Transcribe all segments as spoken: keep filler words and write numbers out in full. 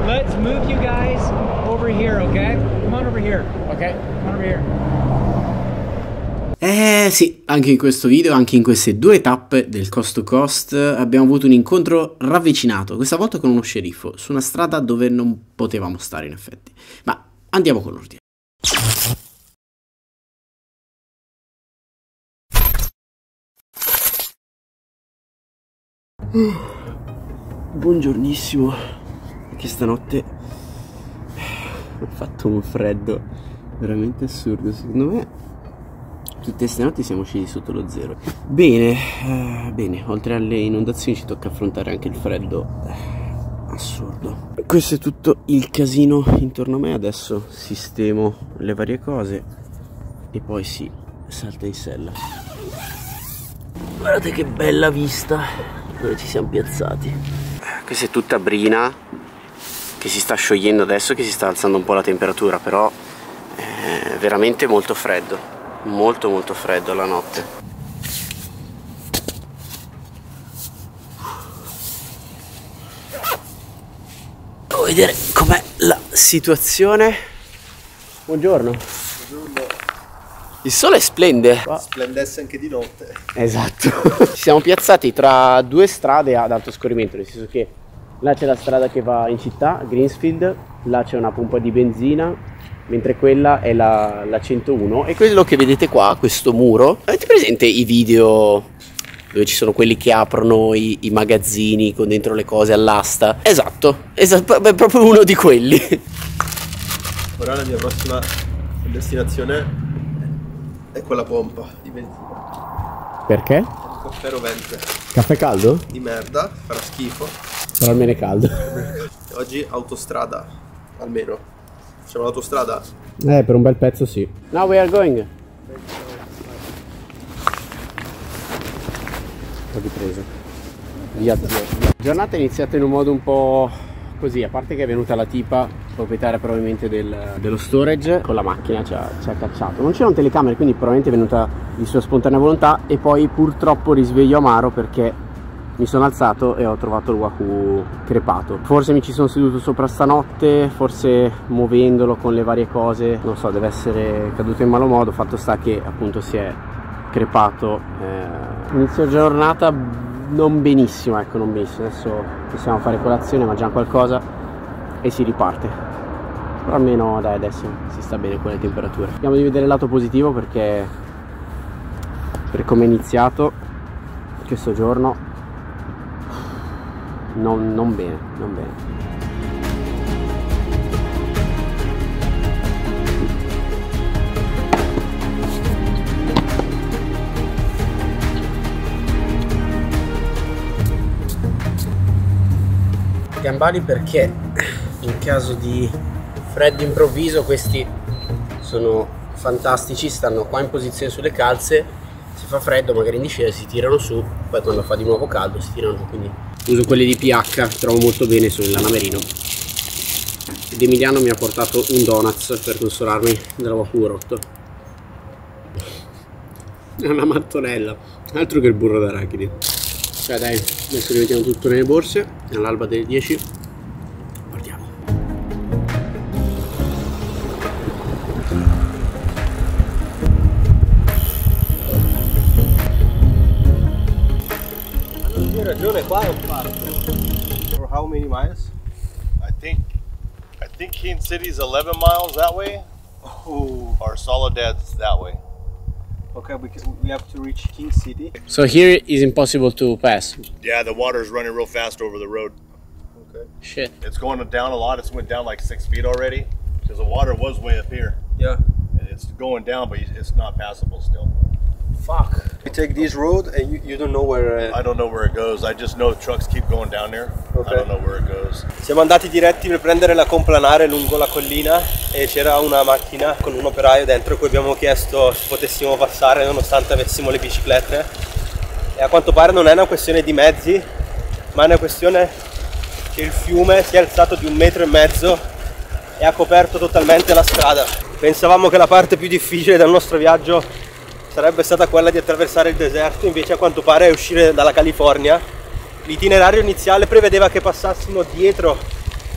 Let's move you guys over here, okay? Come on over here, okay? Come on over here. Eh sì, anche in questo video, anche in queste due tappe del coast to coast abbiamo avuto un incontro ravvicinato, questa volta con uno sceriffo, su una strada dove non potevamo stare in effetti. Ma andiamo con l'ordine. Buongiornissimo, che stanotte ho fatto un freddo veramente assurdo, secondo me tutte queste notti siamo scesi sotto lo zero. Bene, eh, bene, oltre alle inondazioni ci tocca affrontare anche il freddo eh, assurdo. Questo è tutto il casino intorno a me, adesso sistemo le varie cose e poi si salta in sella. Guardate che bella vista dove ci siamo piazzati. Questa è tutta brina che si sta sciogliendo adesso, che si sta alzando un po' la temperatura, però è veramente molto freddo. Molto molto freddo la notte. Devo vedere com'è la situazione. Buongiorno. Buongiorno. Il sole splende. Splendesse anche di notte. Esatto. Ci siamo piazzati tra due strade ad alto scorrimento, nel senso che là c'è la strada che va in città, Greensfield, là c'è una pompa di benzina, mentre quella è la, la centouno. E quello che vedete qua, questo muro, avete presente i video dove ci sono quelli che aprono i, i magazzini con dentro le cose all'asta? Esatto, esatto, è proprio uno di quelli. Ora la mia prossima destinazione è quella pompa di benzina. Perché? Il caffè rovente. Caffè caldo? Di merda, farà schifo. Però almeno è caldo. Oggi autostrada, almeno. Facciamo l'autostrada? Eh, per un bel pezzo sì. Now we are going. Un po' di preso. Via, via. Giornata è iniziata in un modo un po' così, a parte che è venuta la tipa, proprietaria probabilmente del, dello storage, con la macchina ci ha, ci ha cacciato. Non c'erano telecamere, quindi probabilmente è venuta di sua spontanea volontà, e poi purtroppo risveglio amaro perché mi sono alzato e ho trovato il Wahoo crepato. Forse mi ci sono seduto sopra stanotte, forse muovendolo con le varie cose, non so, deve essere caduto in malo modo. Fatto sta che appunto si è crepato. Eh, inizio giornata non benissimo, ecco, non benissimo. Adesso possiamo fare colazione, mangiamo qualcosa e si riparte. Però almeno dai, adesso si sta bene con le temperature. Vediamo di vedere il lato positivo, perché per come è iniziato questo giorno Non, non bene, non bene. Gambali, perché in caso di freddo improvviso questi sono fantastici, stanno qua in posizione sulle calze, si fa freddo magari in discesa si tirano su, poi quando fa di nuovo caldo si tirano giù, quindi uso quelli di P H, trovo molto bene, sono il lana merino. Ed Emiliano mi ha portato un donuts per consolarmi della Wahoo rotto. È una mattonella, altro che il burro d'arachidi. Cioè dai, adesso rimettiamo tutto nelle borse, all'alba delle dieci partiamo. Hai ragione, qua è un parco. For how many miles? I think I think Keene City's eleven miles that way. Oh. Or Soledad's that way. Okay, because we have to reach King City. So here is impossible to pass. Yeah, the water's running real fast over the road. Okay. Shit. It's going down a lot. It's went down like six feet already because the water was way up here. Yeah. It's going down, but it's not passable still. Fuck. You take this road and you, you don't know where... Uh... I don't know where it goes. I just know trucks keep going down there. Okay. I don't know where it goes. Siamo andati diretti per prendere la complanare lungo la collina e c'era una macchina con un operaio dentro cui abbiamo chiesto se potessimo passare nonostante avessimo le biciclette, e a quanto pare non è una questione di mezzi, ma è una questione che il fiume si è alzato di un metro e mezzo e ha coperto totalmente la strada. Pensavamo che la parte più difficile del nostro viaggio sarebbe stata quella di attraversare il deserto, invece a quanto pare è uscire dalla California. L'itinerario iniziale prevedeva che passassimo dietro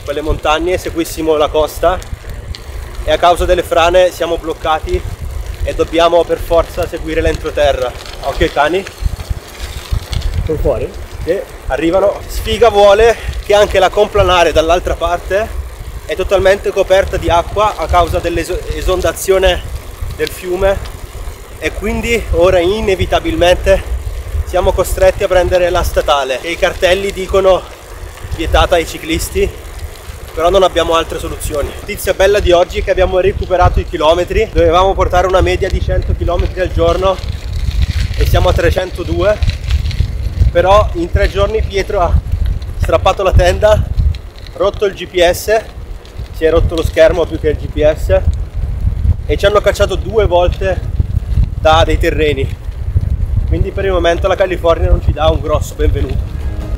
quelle montagne, seguissimo la costa, e a causa delle frane siamo bloccati e dobbiamo per forza seguire l'entroterra. Occhio ai cani. Sono fuori? Sì, arrivano. Sfiga vuole che anche la complanare dall'altra parte è totalmente coperta di acqua a causa dell'esondazione del fiume, e quindi ora inevitabilmente siamo costretti a prendere la statale, e i cartelli dicono vietata ai ciclisti, però non abbiamo altre soluzioni. Notizia bella di oggi è che abbiamo recuperato i chilometri. Dovevamo portare una media di cento chilometri al giorno e siamo a trecentodue, però in tre giorni Pietro ha strappato la tenda, rotto il G P S, si è rotto lo schermo più che il G P S, e ci hanno cacciato due volte da dei terreni, quindi per il momento la California non ci dà un grosso benvenuto.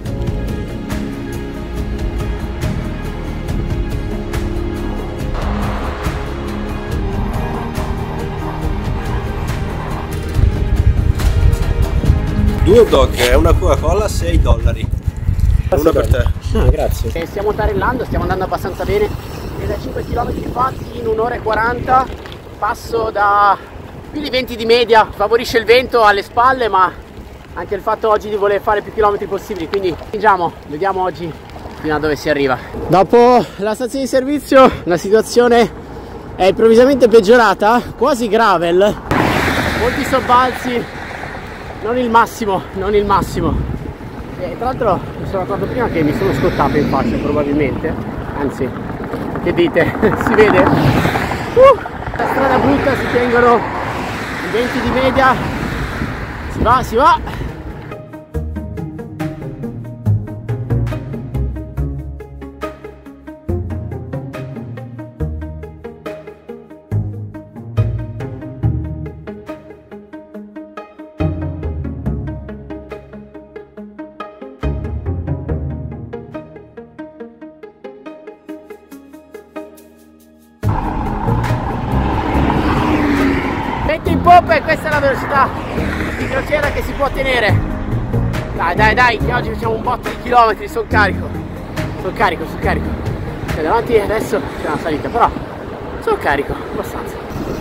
Due hot dog e una Coca-Cola, sei dollari. Una per te. Ah, grazie. E stiamo tarellando, stiamo andando abbastanza bene. E da cinque chilometri fatti in un'ora e quaranta passo da più di venti di media. Favorisce il vento alle spalle, ma anche il fatto oggi di voler fare più chilometri possibili. Quindi spingiamo, vediamo oggi fino a dove si arriva. Dopo la stazione di servizio la situazione è improvvisamente peggiorata, quasi gravel, molti sobbalzi. Non il massimo, non il massimo. E tra l'altro mi sono accorto prima che mi sono scottato in faccia probabilmente. Anzi, che dite? Si vede? Uh, la strada brutta, si tengono i venti di media. Si va, si va. Metti in poppa e questa è la velocità di crociera che si può tenere. Dai, dai, dai, che oggi facciamo un botto di chilometri, sono carico. Sono carico, sono carico. Cioè, davanti adesso c'è una salita, però sono carico, abbastanza.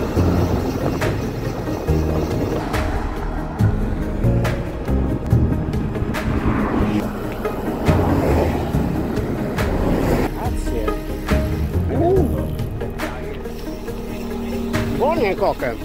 Grazie. Uh. Buone le coche.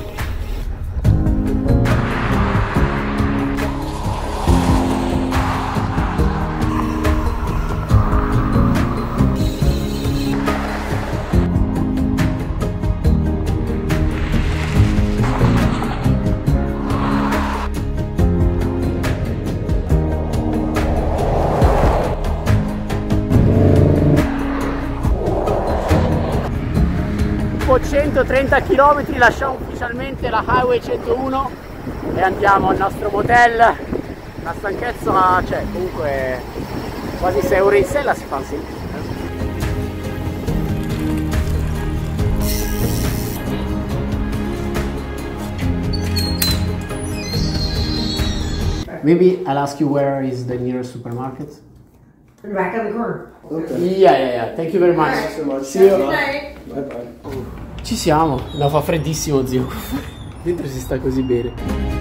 centotrenta chilometri, lasciamo ufficialmente la Highway centouno e andiamo al nostro motel. La stanchezza c'è, comunque quasi sei ore in sella si fa sentire. Maybe I'll ask you where is the nearest supermarket? In the back of the corner. Okay. Yeah, yeah, yeah. Thank you very much. Right. So much. See you. Good night. Bye bye. Ci siamo. No, fa freddissimo, zio. Dentro si sta così bene.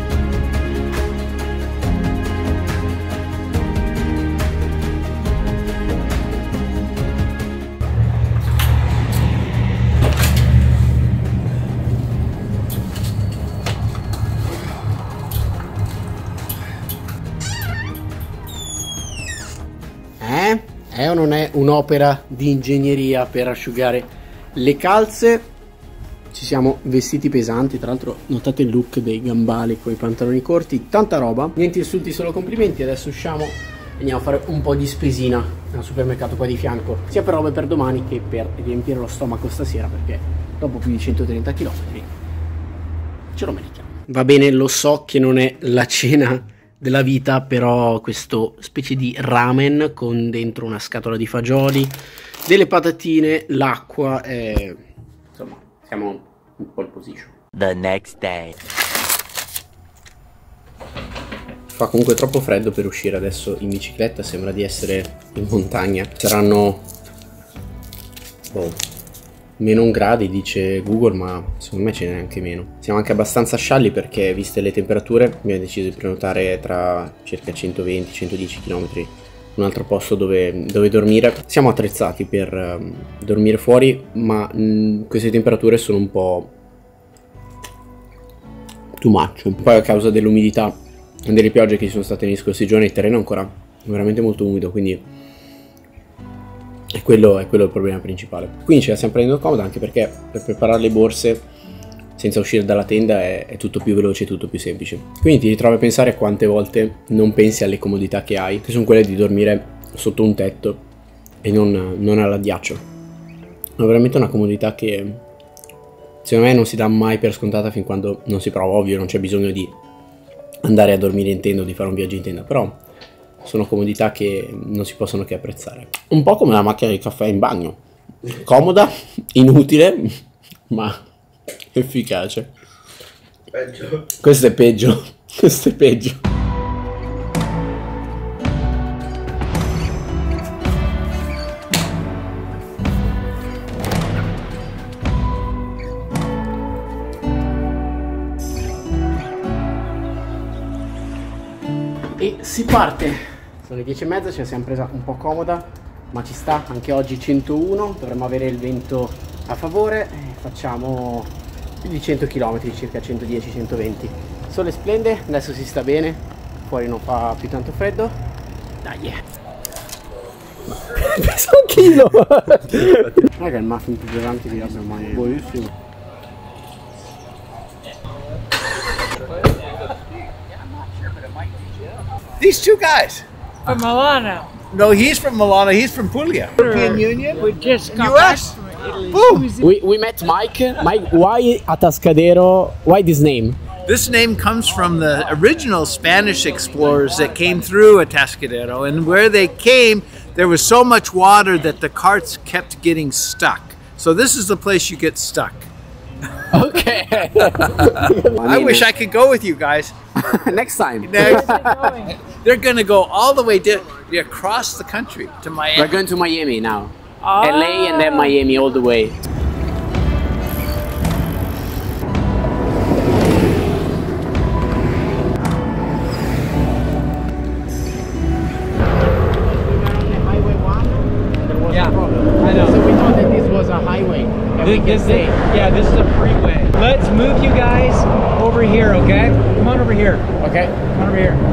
Eh? È o non è un'opera di ingegneria per asciugare le calze? Ci siamo vestiti pesanti, tra l'altro notate il look dei gambali con i pantaloni corti, tanta roba, niente insulti, solo complimenti. Adesso usciamo e andiamo a fare un po' di spesina al supermercato qua di fianco, sia per robe per domani che per riempire lo stomaco stasera, perché dopo più di centotrenta chilometri ce lo meritiamo. Va bene, lo so che non è la cena della vita, però questo specie di ramen con dentro una scatola di fagioli, delle patatine, l'acqua e insomma siamo in pole position. The next day. Fa comunque troppo freddo per uscire adesso in bicicletta, sembra di essere in montagna. Saranno boh, meno un gradi dice Google, ma secondo me ce n'è anche meno. Siamo anche abbastanza scialli perché, viste le temperature, abbiamo deciso di prenotare tra circa centoventi centodieci chilometri un altro posto dove, dove dormire. Siamo attrezzati per um, dormire fuori, ma mh, queste temperature sono un po' too much. Poi a causa dell'umidità e delle piogge che ci sono state negli scorsi giorni, il terreno è ancora veramente molto umido, quindi è quello, è quello il problema principale. Quindi ce la stiamo prendendo comoda, anche perché per preparare le borse senza uscire dalla tenda è, è tutto più veloce, tutto più semplice. Quindi ti ritrovi a pensare quante volte non pensi alle comodità che hai, che sono quelle di dormire sotto un tetto e non, non all'addiaccio. È veramente una comodità che secondo me non si dà mai per scontata fin quando non si prova. Ovvio, non c'è bisogno di andare a dormire in tenda o di fare un viaggio in tenda, però sono comodità che non si possono che apprezzare. Un po' come la macchina di caffè in bagno, comoda, inutile, ma efficace. Peggio. Questo è peggio, questo è peggio. E si parte. Sono le dieci e mezza, ce la siamo presa un po' comoda, ma ci sta. Anche oggi centouno, dovremmo avere il vento a favore. E facciamo più di cento chilometri, circa centodieci centoventi. Il sole splende, adesso si sta bene, fuori non fa più tanto freddo. Dai, pesa un chilo. Non è che è il muffin più pesante che abbia mai. Buonissimo. These two guys. From Milano. No, he's from Milano. He's from Puglia. European Union. We just got U back S. from Italy. Boom. We, we met Mike. Mike, why Atascadero? Why this name? This name comes from the original Spanish explorers that came through Atascadero, and where they came, there was so much water that the carts kept getting stuck. So this is the place you get stuck. Okay. I wish I could go with you guys. Next time. Next. They're gonna go all the way down, across the country to Miami. We're going to Miami now. Oh. L A and then Miami all the way. Yeah, I know. So we thought that this was a highway. And we This, can this, say, yeah, this is a freeway. Let's move you guys over here, okay? Come on over here. ok. Come on over here.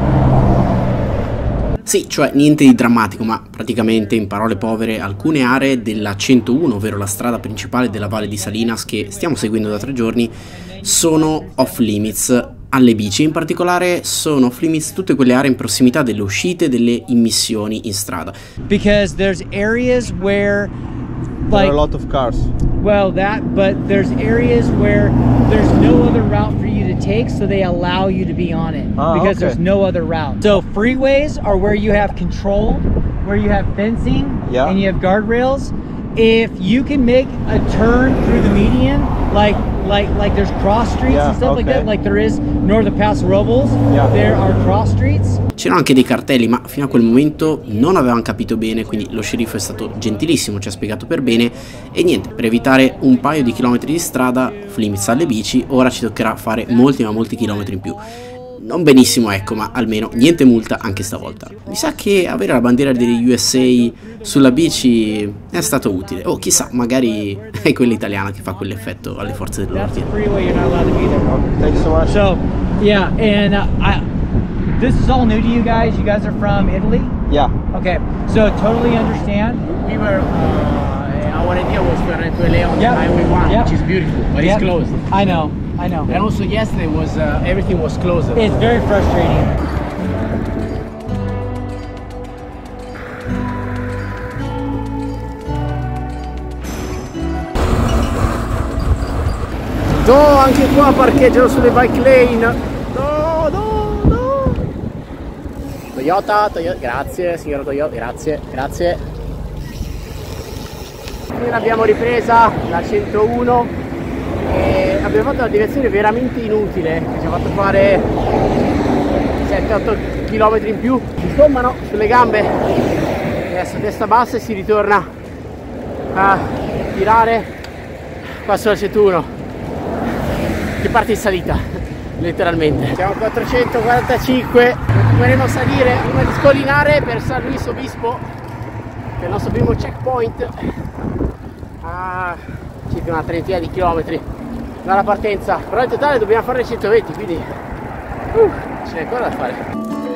Sì, cioè niente di drammatico, ma praticamente in parole povere alcune aree della centouno, ovvero la strada principale della Valle di Salinas che stiamo seguendo da tre giorni, sono off limits alle bici. In particolare sono off limits tutte quelle aree in prossimità delle uscite delle immissioni in strada. Because there's areas where, There are like, a lot of cars. well, that, but there's areas where there's no other route for you to take, so they allow you to be on it Ah, because okay. there's no other route. So freeways are where you have control, where you have fencing, Yeah. and you have guardrails. If you can make a turn through the median, like like like there's cross streets Yeah, and stuff like okay. that, like there is north of Paso Robles, Yeah. there are cross streets. C'erano anche dei cartelli, ma fino a quel momento non avevamo capito bene, quindi lo sceriffo è stato gentilissimo, ci ha spiegato per bene e niente, per evitare un paio di chilometri di strada, off limits alle bici, ora ci toccherà fare molti ma molti chilometri in più. Non benissimo, ecco, ma almeno niente multa anche stavolta. Mi sa che avere la bandiera degli U S A sulla bici è stato utile. Oh, chissà, magari è quella italiana che fa quell'effetto alle forze That's a dell'ordine. freeway, you're not allowed to be there. Thank you so much. So, yeah, and uh, I, this is all new to you guys. You guys are from Italy? Yeah. Okay, so totally understand. We were, uh, our idea was to rent to L A on Yep. the Highway one, Yep. which is beautiful, but Yep. it's closed. I know, I know. And also yesterday was uh, everything was closed. It's very frustrating. No, anche qua parcheggiano sulle bike lane. No, no, no. Toyota, Toyota, grazie, signora Toyota, grazie, grazie. Noi l'abbiamo ripresa la centouno e abbiamo fatto una direzione veramente inutile che ci ha fatto fare sette otto chilometri in più. Si stommano sulle gambe. Adesso testa bassa e si ritorna a tirare. Qua solo c'è tu uno che parte in salita, letteralmente. Siamo a quattrocentoquarantacinque, continueremo a salire prima di scollinare per San Luis Obispo, che è il nostro primo checkpoint, a circa una trentina di chilometri dalla partenza, però in totale dobbiamo fare centoventi, quindi uh, c'è ancora da fare.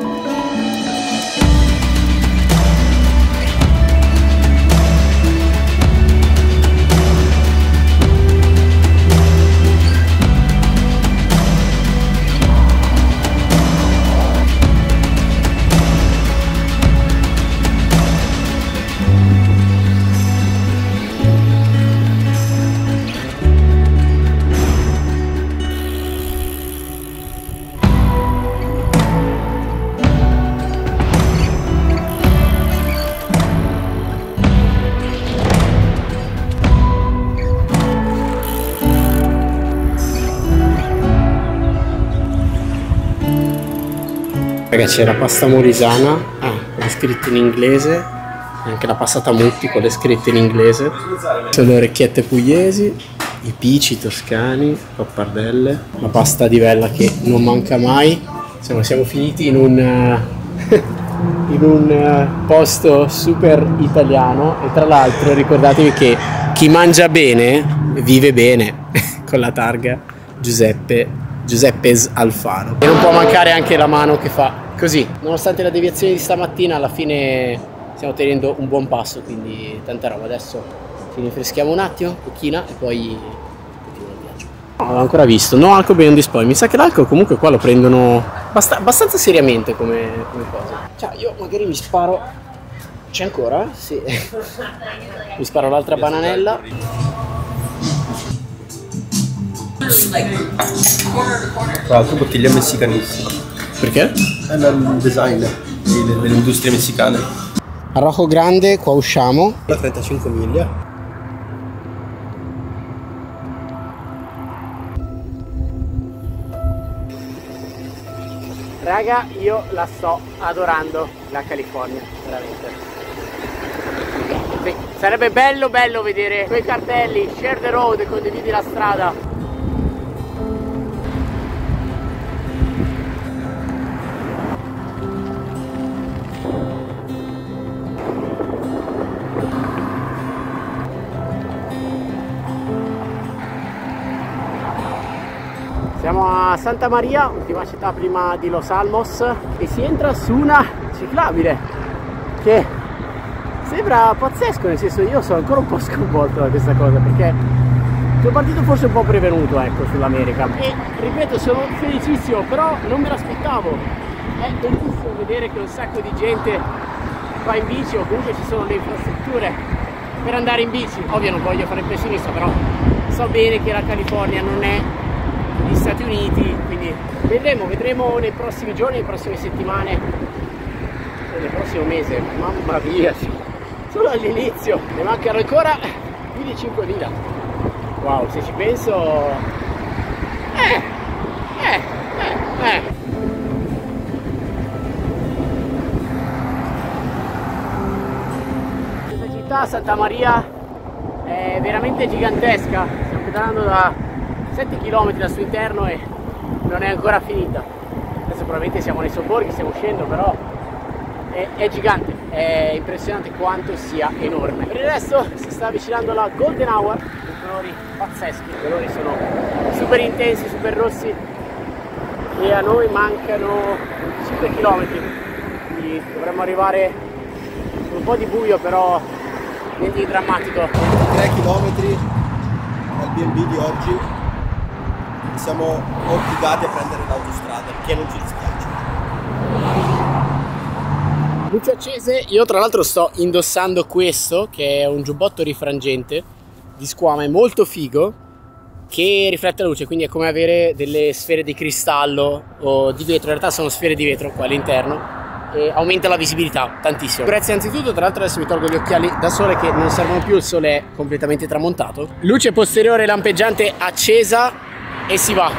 Ragazzi, c'è la pasta molisana, ah, con le scritte in inglese, e anche la passata mutti con le scritte in inglese. Sono le orecchiette pugliesi, i pici toscani, pappardelle, la pasta di vella che non manca mai. Insomma, siamo finiti in un, in un posto super italiano, e tra l'altro ricordatevi che chi mangia bene vive bene, con la targa Giuseppe Giuseppes Alfaro. E non può mancare anche la mano che fa così. Nonostante la deviazione di stamattina, alla fine stiamo tenendo un buon passo, quindi tanta roba. Adesso ci rinfreschiamo un attimo, pochina, e poi continuiamo il viaggio. No, non l'ho ancora visto, no alcol beyond this point. Mi sa che l'alcol comunque qua lo prendono abbast abbastanza seriamente come, come cosa. Cioè, io magari mi sparo... C'è ancora? Sì. Mi sparo l'altra bananella. Tra l'altro bottiglia messicanissima. Perché? È il design delle industrie messicane. Arrojo grande, qua usciamo. trentacinque miglia. Raga, io la sto adorando, la California, veramente. Sì, sarebbe bello bello vedere quei cartelli, share the road, condividi la strada. Siamo a Santa Maria, ultima città prima di Los Alamos, e si entra su una ciclabile che sembra pazzesco, nel senso, io sono ancora un po' sconvolto da questa cosa, perché sono partito forse un po' prevenuto, ecco, sull'America, e ripeto, sono felicissimo, però non me l'aspettavo. È bellissimo vedere che un sacco di gente va in bici, o comunque ci sono le infrastrutture per andare in bici. Ovvio non voglio fare il pessimista, però so bene che la California non è gli Stati Uniti, quindi vedremo, vedremo nei prossimi giorni, nelle prossime settimane, nel prossimo mese. Mamma mia, solo all'inizio, ne mancano ancora più di cinquemila. Wow, se ci penso, eh, eh, eh, eh. Questa città, Santa Maria, è veramente gigantesca. Stiamo pedalando da sette chilometri dal suo interno e non è ancora finita. Adesso probabilmente siamo nei sobborghi, stiamo uscendo, però è, è gigante, è impressionante quanto sia enorme. Per il resto si sta avvicinando la Golden Hour, con colori pazzeschi, i colori sono super intensi, super rossi, e a noi mancano cinque chilometri, quindi dovremmo arrivare con un po' di buio, però niente di drammatico. tre chilometri dal B and B di oggi. Siamo obbligati a prendere l'autostrada, perché non ci dispiace. Luci accese. Io tra l'altro sto indossando questo, che è un giubbotto rifrangente di squame molto figo, che riflette la luce, quindi è come avere delle sfere di cristallo o di vetro. In realtà sono sfere di vetro qua all'interno, e aumenta la visibilità tantissimo. Grazie anzitutto. Tra l'altro adesso mi tolgo gli occhiali da sole che non servono più, il sole è completamente tramontato. Luce posteriore lampeggiante accesa e si va.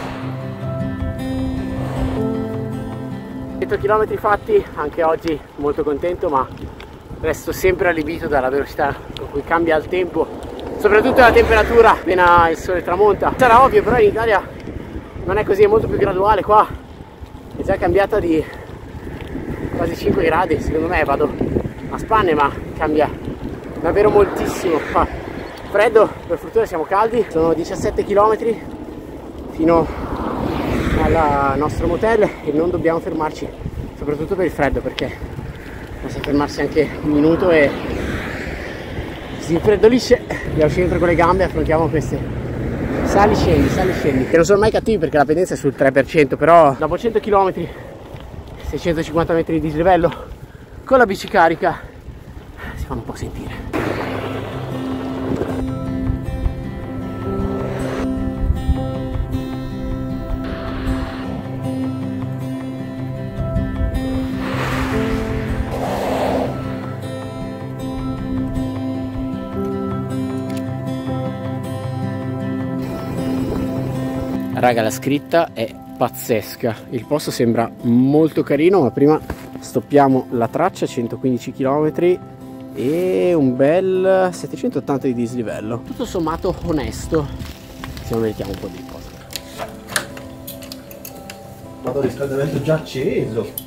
cento chilometri fatti, anche oggi molto contento, ma resto sempre allibito dalla velocità con cui cambia il tempo soprattutto la temperatura appena il sole tramonta. Sarà ovvio, però in Italia non è così, è molto più graduale. Qua è già cambiata di quasi cinque gradi, secondo me. Vado a spanne, ma cambia davvero moltissimo qua. Freddo, per fortuna siamo caldi, sono diciassette chilometri fino al nostro motel e non dobbiamo fermarci, soprattutto per il freddo, perché basta fermarsi anche un minuto e si infreddolisce. Andiamo sempre con le gambe, affrontiamo queste sali scendi, sali scendi, che non sono mai cattivi perché la pendenza è sul tre per cento, però dopo cento chilometri, seicentocinquanta metri di dislivello, con la bici carica si fanno un po' sentire. Raga, la scritta è pazzesca, il posto sembra molto carino, ma prima stoppiamo la traccia, centoquindici chilometri e un bel settecentottanta di dislivello. Tutto sommato onesto, se non meritiamo un po' di cose. Vado, il riscaldamento già acceso.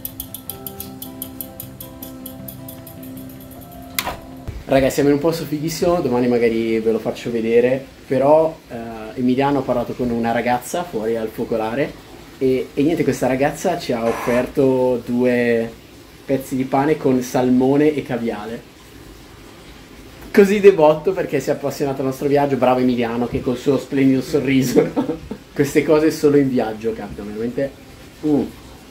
Raga, siamo in un posto fighissimo, domani magari ve lo faccio vedere, però eh, Emiliano ha parlato con una ragazza fuori al focolare e, e niente, questa ragazza ci ha offerto due pezzi di pane con salmone e caviale. Così devotto perché si è appassionato al nostro viaggio, bravo Emiliano che col suo splendido sorriso. Queste cose solo in viaggio capitano, veramente. Uh.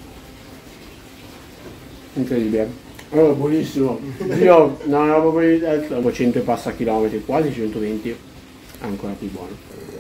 Incredibile. Oh, buonissimo. Io non avevo proprio di testa. Dopo cento e passa chilometri, quasi centoventi, ancora più buono.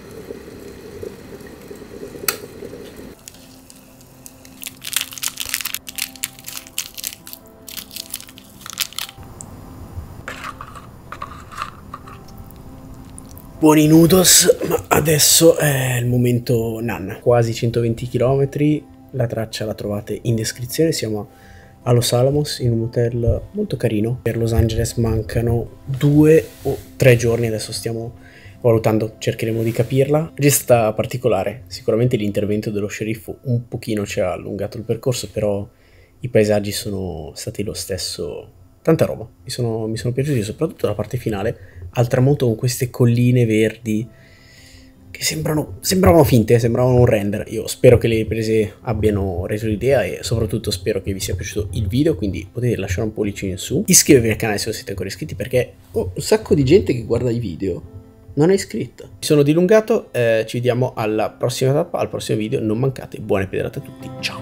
Buoni noodles, ma adesso è il momento nan. Quasi centoventi chilometri, la traccia la trovate in descrizione, siamo a Los Alamos in un hotel molto carino. Per Los Angeles mancano due o tre giorni, adesso stiamo valutando, cercheremo di capirla. Gesta particolare, sicuramente l'intervento dello sceriffo un pochino ci ha allungato il percorso, però i paesaggi sono stati lo stesso, tanta roba, mi sono, mi sono piaciuti, soprattutto la parte finale al tramonto con queste colline verdi che sembrano, sembravano finte, sembravano un render. Io spero che le riprese abbiano reso l'idea e soprattutto spero che vi sia piaciuto il video, quindi potete lasciare un pollice in su, iscrivervi al canale se non siete ancora iscritti perché ho un sacco di gente che guarda i video non è iscritta. Mi sono dilungato, eh, ci vediamo alla prossima tappa, al prossimo video, non mancate, buone pedalate a tutti, ciao!